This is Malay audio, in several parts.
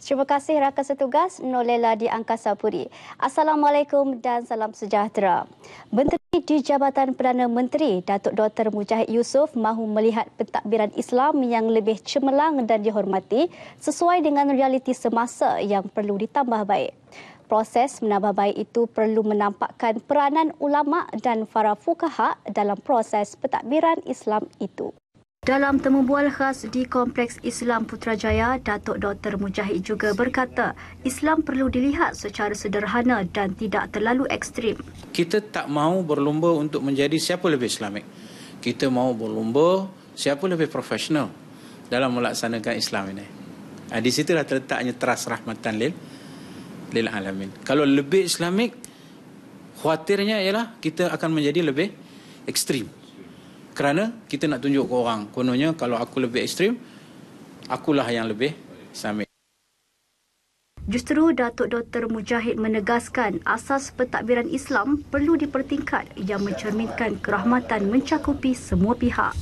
Terima kasih rakan setugas Nolela di Angkasa Puri. Assalamualaikum dan salam sejahtera. Menteri di Jabatan Perdana Menteri Datuk Dr. Mujahid Yusof mahu melihat pentadbiran Islam yang lebih cemerlang dan dihormati sesuai dengan realiti semasa yang perlu ditambah baik. Proses menambah baik itu perlu menampakkan peranan ulama dan para fuqaha dalam proses pentadbiran Islam itu. Dalam temu bual khas di Kompleks Islam Putrajaya, Datuk Dr. Mujahid juga berkata, Islam perlu dilihat secara sederhana dan tidak terlalu ekstrim. Kita tak mahu berlumba untuk menjadi siapa lebih Islamik. Kita mahu berlumba siapa lebih profesional dalam melaksanakan Islam ini. Di situlah terletaknya teras rahmatan lil alamin. Kalau lebih Islamik, khawatirnya ialah kita akan menjadi lebih ekstrim. Kerana kita nak tunjuk ke orang, kononnya kalau aku lebih ekstrim, akulah yang lebih Islamik. Justru Datuk Dr. Mujahid menegaskan asas pentadbiran Islam perlu dipertingkat yang mencerminkan kerahmatan mencakupi semua pihak.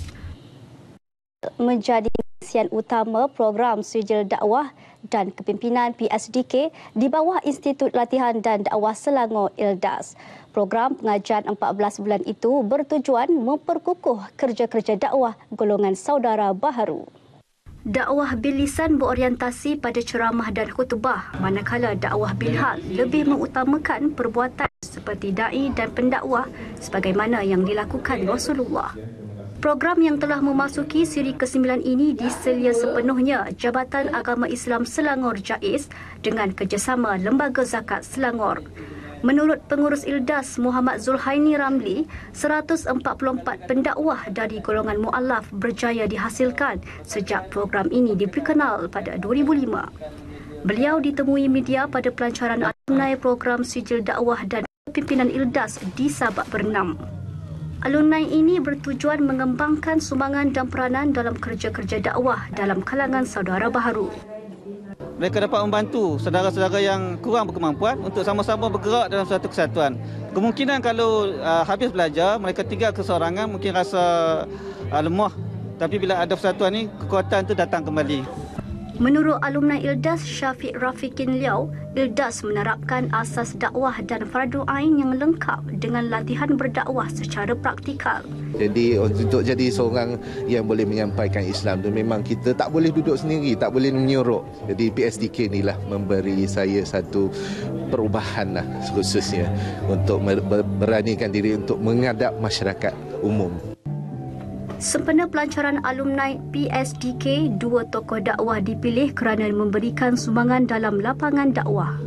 Menjadi misian utama program Sijil Dakwah dan Kepimpinan PSDK di bawah Institut Latihan dan Dakwah Selangor ILDAS. Program pengajian 14 bulan itu bertujuan memperkukuh kerja-kerja dakwah golongan saudara baharu. Dakwah bil lisan berorientasi pada ceramah dan khutbah, manakala dakwah bil hal lebih mengutamakan perbuatan seperti dai dan pendakwah sebagaimana yang dilakukan Rasulullah. Program yang telah memasuki siri ke-9 ini diselia sepenuhnya Jabatan Agama Islam Selangor JAIS dengan kerjasama Lembaga Zakat Selangor. Menurut pengurus ILDAS Muhammad Zulhaini Ramli, 144 pendakwah dari golongan mu'alaf berjaya dihasilkan sejak program ini diperkenal pada 2005. Beliau ditemui media pada pelancaran alumni program Sijil Dakwah dan Pimpinan ILDAS di Sabak Bernam. Alumni ini bertujuan mengembangkan sumbangan dan peranan dalam kerja-kerja dakwah dalam kalangan saudara baharu. Mereka dapat membantu saudara-saudara yang kurang berkemampuan untuk sama-sama bergerak dalam suatu kesatuan. Kemungkinan kalau habis belajar, mereka tinggal keseorangan, mungkin rasa lemah. Tapi bila ada persatuan ini, kekuatan itu datang kembali. Menurut alumni ILDAS Syafiq Rafiqin Liao, ILDAS menerapkan asas dakwah dan fardu ain yang lengkap dengan latihan berdakwah secara praktikal. Jadi untuk jadi seorang yang boleh menyampaikan Islam tu memang kita tak boleh duduk sendiri, tak boleh menyuruh. Jadi PSDK inilah memberi saya satu perubahan lah khususnya untuk beranikan diri untuk menghadap masyarakat umum. Sempena pelancaran alumni PSDK, 2 tokoh dakwah dipilih kerana memberikan sumbangan dalam lapangan dakwah.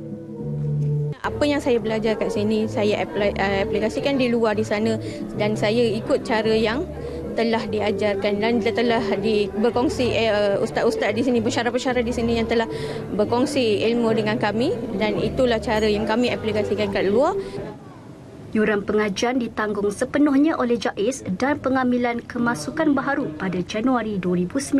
Apa yang saya belajar kat sini, saya aplikasikan di luar di sana dan saya ikut cara yang telah diajarkan dan telah berkongsi ustaz-ustaz di sini, pensyarah-pensyarah di sini yang telah berkongsi ilmu dengan kami dan itulah cara yang kami aplikasikan kat luar. Yuran pengajian ditanggung sepenuhnya oleh JAIS dan pengambilan kemasukan baharu pada Januari 2019.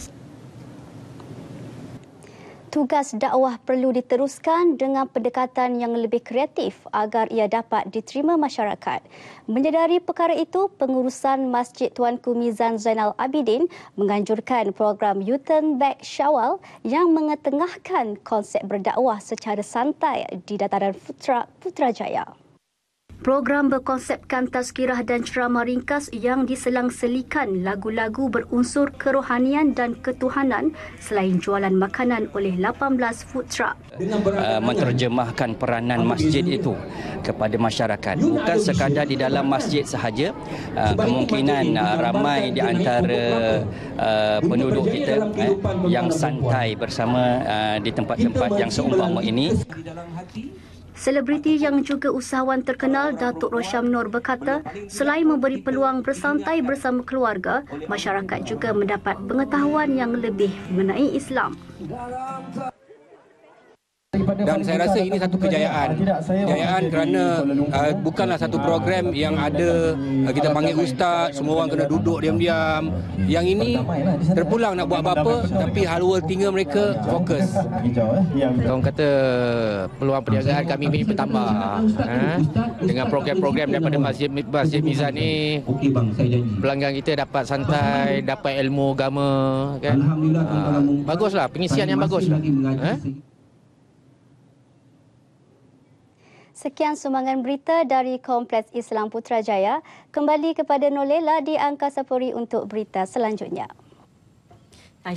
Tugas dakwah perlu diteruskan dengan pendekatan yang lebih kreatif agar ia dapat diterima masyarakat. Menyedari perkara itu, pengurusan Masjid Tuanku Mizan Zainal Abidin menganjurkan program U-Turn Back Syawal yang mengetengahkan konsep berdakwah secara santai di dataran Putrajaya. Program berkonsepkan tazkirah dan ceramah ringkas yang diselang-selikan lagu-lagu berunsur kerohanian dan ketuhanan selain jualan makanan oleh 18 food truck. Menterjemahkan peranan masjid itu kepada masyarakat. Bukan sekadar di dalam masjid sahaja, kemungkinan ramai di antara penduduk kita yang santai bersama di tempat-tempat yang seumpama ini. Selebriti yang juga usahawan terkenal Datuk Rosham Nur berkata, selain memberi peluang bersantai bersama keluarga, masyarakat juga mendapat pengetahuan yang lebih mengenai Islam. dan saya rasa ini satu kejayaan. Kejayaan kerana bukanlah satu program yang ada kita panggil ustaz, semua orang kena duduk diam-diam. Yang ini terpulang nak buat apa-apa tapi halwa telinga mereka fokus. Orang kata peluang perniagaan kami ini bertambah. Dengan program-program daripada Masjid Mizan ni, pelanggan kita dapat santai, dapat ilmu agama, kan? Baguslah, pengisian yang baguslah. Sekian sumbangan berita dari Kompleks Islam Putrajaya. Kembali kepada Nolela di Angkasa Puri untuk berita selanjutnya.